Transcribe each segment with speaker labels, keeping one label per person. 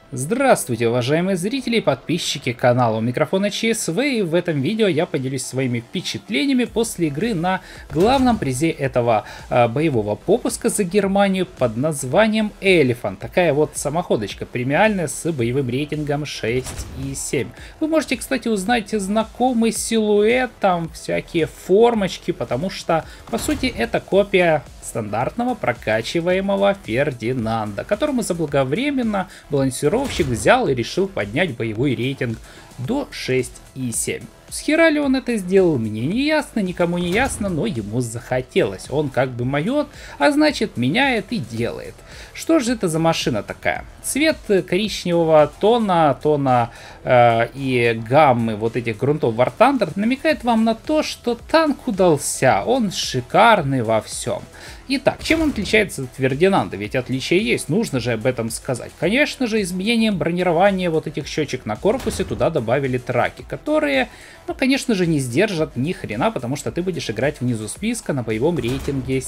Speaker 1: Здравствуйте, уважаемые зрители и подписчики канала у микрофона ЧСВ, и в этом видео я поделюсь своими впечатлениями после игры на главном призе этого боевого попуска за Германию под названием Elephant. Такая вот самоходочка премиальная с боевым рейтингом 6,7. Вы можете, кстати, узнать знакомый силуэт, там всякие формочки, потому что, по сути, это копия стандартного прокачиваемого Фердинанда, которому заблаговременно балансировщик взял и решил поднять боевой рейтинг до 6,7. С хера ли он это сделал, мне не ясно, никому не ясно, но ему захотелось. Он как бы моет, а значит меняет и делает. Что же это за машина такая? Цвет коричневого тона и гаммы вот этих грунтов War Thunder намекает вам на то, что танк удался, он шикарный во всем. Итак, чем он отличается от Фердинанда? Ведь отличия есть, нужно же об этом сказать. Конечно же, изменением бронирования вот этих щечек на корпусе туда добавили траки, которые, ну, конечно же, не сдержат ни хрена, потому что ты будешь играть внизу списка на боевом рейтинге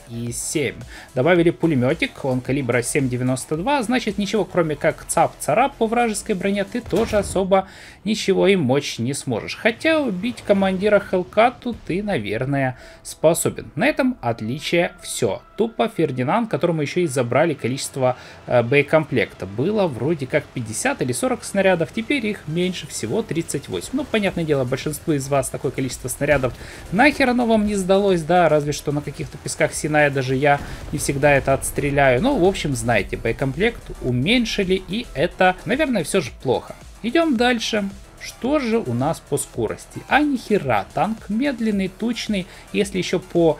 Speaker 1: 7,7. Добавили пулеметик, он калибра 7,92, значит, ничего кроме как цап-царап по вражеской броне ты тоже особо ничего им мочь не сможешь. Хотя убить командира Хелкату ты, наверное, способен. На этом отличие все. Тупо Фердинанд, которому еще и забрали количество боекомплекта. Было вроде как 50 или 40 снарядов, теперь их меньше всего 38. Ну, понятное дело, большинству из вас такое количество снарядов нахер оно вам не сдалось, да, разве что на каких-то песках Синая даже я не всегда это отстреляю. Ну, в общем, знаете, боекомплект уменьшили, и это, наверное, все же плохо. Идем дальше. Что же у нас по скорости? А нихера, танк медленный, тучный. Если еще по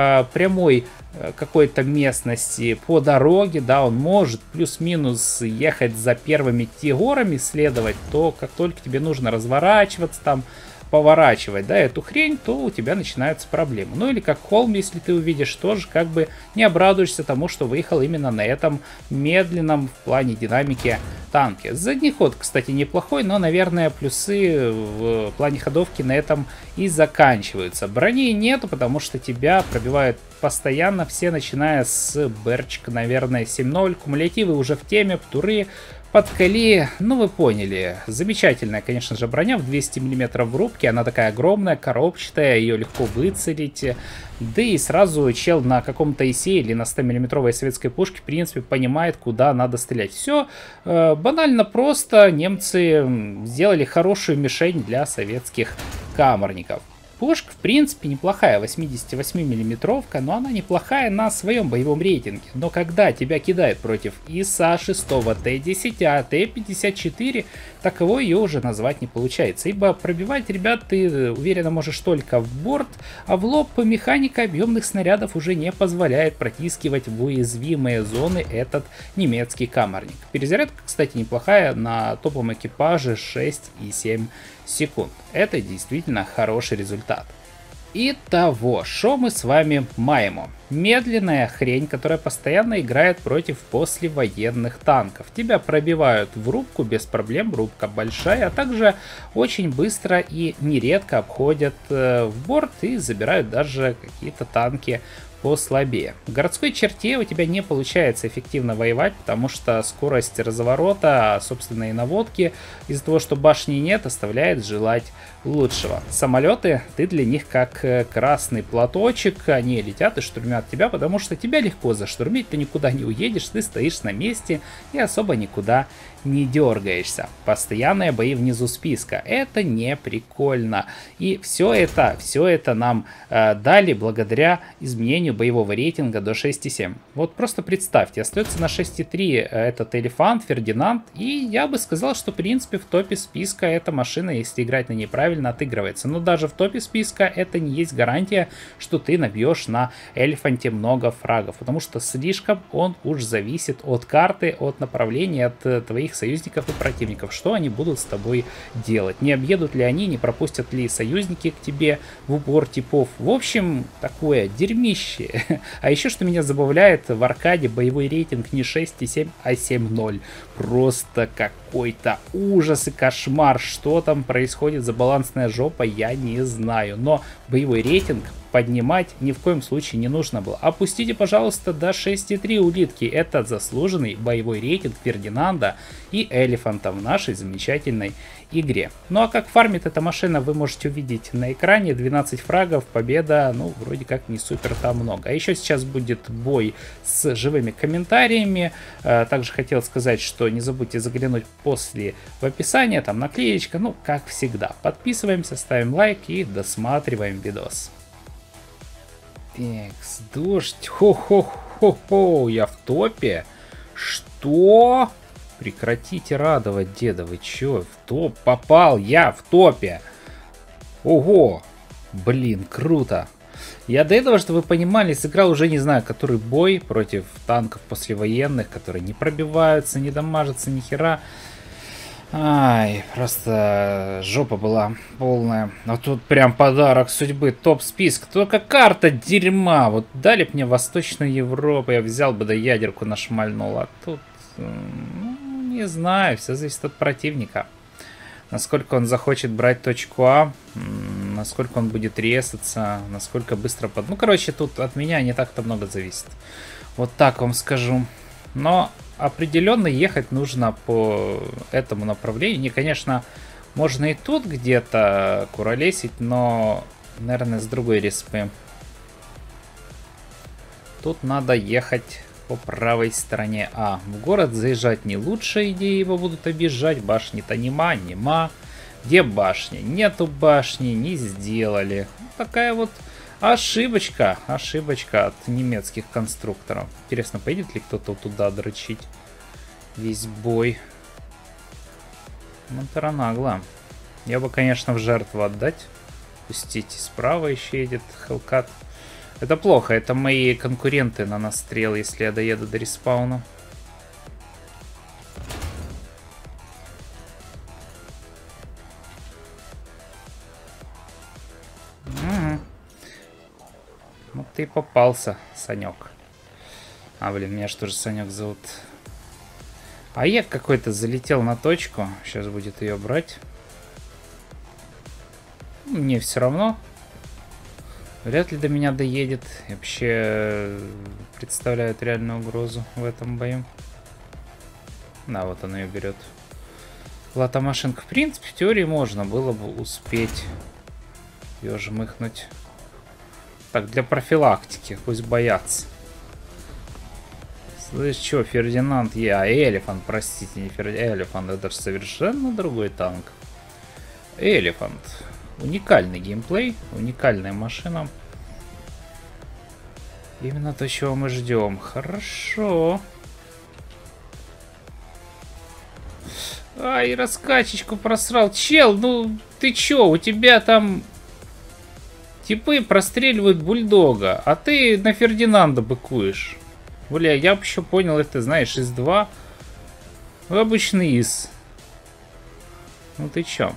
Speaker 1: прямой какой-то местности, по дороге, да, он может плюс-минус ехать за первыми тигорами, следовать, то как только тебе нужно разворачиваться там, поворачивать, да, эту хрень, то у тебя начинаются проблемы. Ну или как холм, если ты увидишь, тоже как бы не обрадуешься тому, что выехал именно на этом медленном в плане динамики танке. Задний ход, кстати, неплохой, но, наверное, плюсы в плане ходовки на этом и заканчиваются. Брони нету, потому что тебя пробивают постоянно все, начиная с Берчика, наверное, 7.0. Кумулятивы уже в теме, птуры, подкали, ну вы поняли. Замечательная, конечно же, броня в 200 мм в рубке. Она такая огромная, коробчатая, ее легко выцелить. Да и сразу чел на каком-то ИСе или на 100 миллиметровой советской пушке, в принципе, понимает, куда надо стрелять. Все банально просто. Немцы сделали хорошую мишень для советских каморников. Пушка, в принципе, неплохая, 88-миллиметровка, но она неплохая на своем боевом рейтинге. Но когда тебя кидают против ИСа 6, Т-10, а Т-54, таково ее уже назвать не получается. Ибо пробивать, ребят, ты уверенно можешь только в борт, а в лоб механика объемных снарядов уже не позволяет протискивать в уязвимые зоны этот немецкий каморник. Перезарядка, кстати, неплохая, на топовом экипаже 6,7 секунд. Это действительно хороший результат. Итого, что мы с вами маем? Медленная хрень, которая постоянно играет против послевоенных танков. Тебя пробивают в рубку без проблем, рубка большая, а также очень быстро и нередко обходят в борт и забирают даже какие-то танки послабее. В городской черте у тебя не получается эффективно воевать, потому что скорость разворота, собственно, и наводки из-за того, что башни нет, оставляет желать лучшего. Самолеты, ты для них как красный платочек, они летят и штурмят тебя, потому что тебя легко заштурмить, ты никуда не уедешь, ты стоишь на месте и особо никуда не дергаешься. Постоянные бои внизу списка. Это не прикольно. И все это нам дали благодаря изменению боевого рейтинга до 6,7. Вот просто представьте, остается на 6,3 этот Elephant, Фердинанд, и я бы сказал, что в принципе в топе списка эта машина, если играть на ней правильно, отыгрывается. Но даже в топе списка это не есть гарантия, что ты набьешь на Элефанте много фрагов, потому что слишком он уж зависит от карты, от направления, от твоих союзников и противников, что они будут с тобой делать, не объедут ли они, не пропустят ли союзники к тебе в упор типов. В общем, такое дерьмище. А еще, что меня забавляет, в аркаде боевой рейтинг не 6,7, а 7,0. Просто какой-то ужас и кошмар. Что там происходит за балансная жопа, я не знаю. Но боевой рейтинг поднимать ни в коем случае не нужно было. Опустите, пожалуйста, до 6,3 улитки. Это заслуженный боевой рейтинг Фердинанда и Элефанта в нашей замечательной игре. Ну а как фармит эта машина, вы можете увидеть на экране. 12 фрагов, победа, ну, вроде как не супер там много. А еще сейчас будет бой с живыми комментариями. Также хотел сказать, что не забудьте заглянуть после в описание, там наклеечка, ну, как всегда. Подписываемся, ставим лайк и досматриваем видос. Текс, дождь, хо-хо-хо-хо, я в топе? Что? Прекратите радовать, деда, вы чё? В топ попал, я в топе. Ого, блин, круто. Я до этого, чтобы вы понимали, сыграл уже не знаю, который бой против танков послевоенных, которые не пробиваются, не дамажатся, ни хера. Ай, просто жопа была полная. А тут прям подарок судьбы, топ-список. Только карта дерьма. Вот дали б мне Восточную Европу, я взял бы да ядерку нашмальнул. А тут, ну, не знаю, все зависит от противника. Насколько он захочет брать точку А, насколько он будет резаться, насколько быстро под... Ну, короче, тут от меня не так-то много зависит. Вот так вам скажу. Но определенно ехать нужно по этому направлению. Не, конечно, можно и тут где-то куролесить, но, наверное, с другой респы. Тут надо ехать по правой стороне А. В город заезжать не лучшая идея, его будут обижать. Башни-то нема. Где башня? Нету башни, не сделали. Такая вот ошибочка от немецких конструкторов. Интересно, поедет ли кто-то туда дрочить весь бой? Монтера нагло. Я бы, конечно, в жертву отдать. Пустите, справа еще едет Хелкат. Это плохо, это мои конкуренты на настрел, если я доеду до респауна. Ну ты попался, Санек. А, блин, меня что же Санек зовут? А я какой-то залетел на точку. Сейчас будет ее брать. Мне все равно. Вряд ли до меня доедет. И вообще представляет реальную угрозу в этом бою. Да, вот он ее берет. Латомашинка. В принципе, в теории можно было бы успеть ее жмыхнуть. Так, для профилактики. Пусть боятся. Слышь, что, Фердинанд, Элефант, простите, не Элефант, это же совершенно другой танк. Элефант. Уникальный геймплей, уникальная машина. Именно то, чего мы ждем. Хорошо. Ай, раскачечку просрал. Чел, ну ты чё, у тебя там типы простреливают бульдога, а ты на Фердинанда быкуешь. Бля, я бы еще понял, это, знаешь, ИС-2. Ну, обычный ИС. Ну ты чё?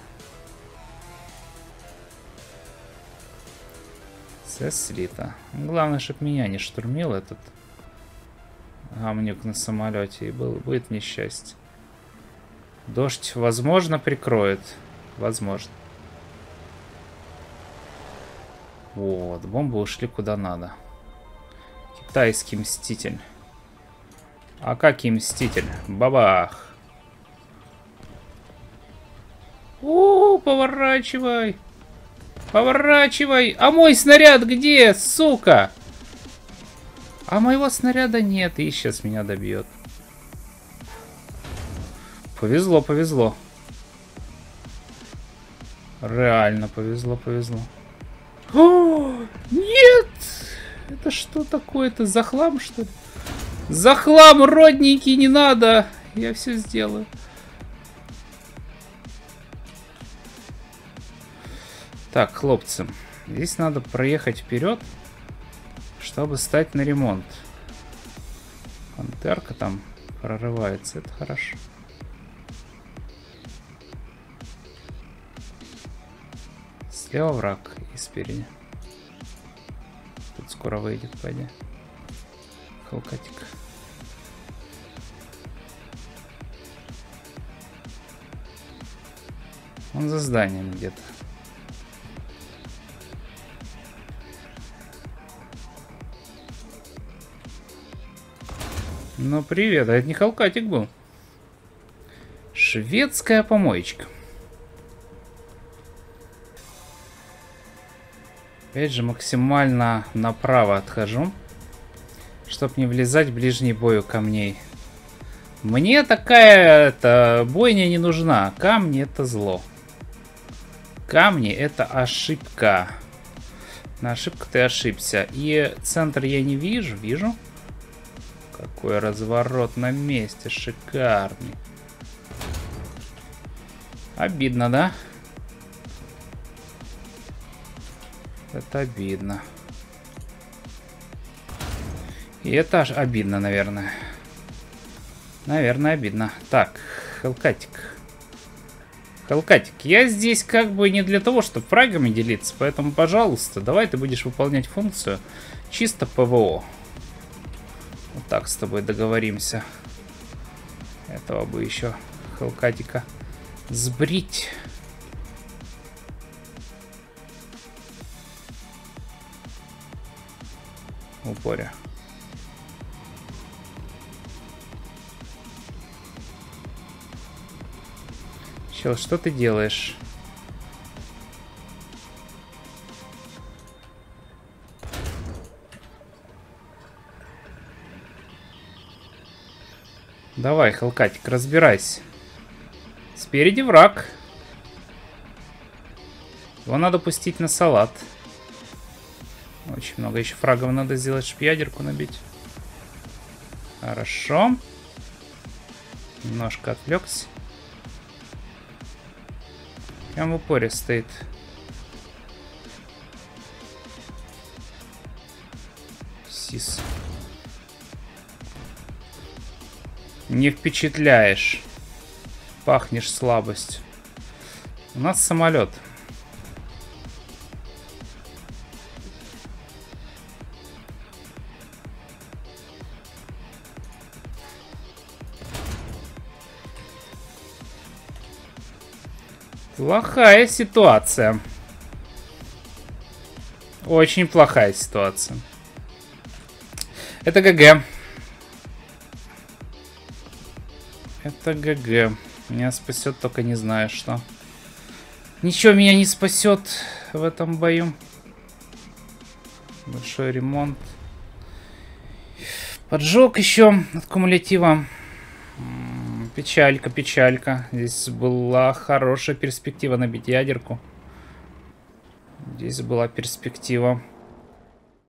Speaker 1: Слита. Главное, чтобы меня не штурмил этот гамнюк на самолете, и будет несчастье. Дождь, возможно, прикроет. Возможно. Вот, бомбы ушли куда надо. Китайский мститель. А какой мститель? Бабах. О, поворачивай. Поворачивай. А мой снаряд где, сука? А моего снаряда нет, и сейчас меня добьет. Повезло, повезло. Реально повезло, повезло. О, нет! Это что такое? Это за хлам, что ли? За хлам, родненький, не надо! Я все сделаю. Так, хлопцы. Здесь надо проехать вперед, чтобы стать на ремонт. Пантерка там прорывается, это хорошо. Слева враг и спереди. Тут скоро выйдет, пойди. Халкатик. Он за зданием где-то. Ну привет, а это не Халкатик был. Шведская помоечка. Опять же, максимально направо отхожу, чтобы не влезать в ближний бой у камней. Мне такая бойня не нужна. Камни это зло. Камни это ошибка. На ошибку ты ошибся. И центр я не вижу. Вижу. Какой разворот на месте. Шикарный. Обидно, да? Это обидно. И это аж обидно, наверное. Наверное, обидно. Так, Халкатик. Халкатик, я здесь как бы не для того, чтобы фрагами делиться, поэтому, пожалуйста, давай ты будешь выполнять функцию чисто ПВО. Вот так с тобой договоримся. Этого бы еще Халкатика сбрить. В упоре. Чел, что ты делаешь? Давай, Халкатик, разбирайся. Спереди враг. Его надо пустить на салат. Очень много еще фрагов надо сделать, чтобы ядерку набить. Хорошо. Немножко отвлекся. Прям в упоре стоит. Сис. Не впечатляешь. Пахнешь слабостью. У нас самолет. Плохая ситуация. Очень плохая ситуация. Это ГГ. Это ГГ. Меня спасет только не знаю что. Ничего меня не спасет в этом бою. Большой ремонт. Поджог еще от кумулятива. Печалька, печалька. Здесь была хорошая перспектива набить ядерку. Здесь была перспектива.